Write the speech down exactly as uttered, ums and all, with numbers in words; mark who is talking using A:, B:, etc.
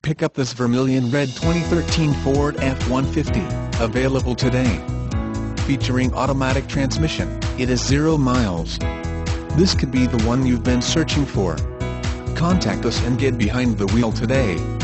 A: Pick up this vermilion red twenty thirteen Ford F one fifty, available today. Featuring automatic transmission, it is zero miles. This could be the one you've been searching for. Contact us and get behind the wheel today.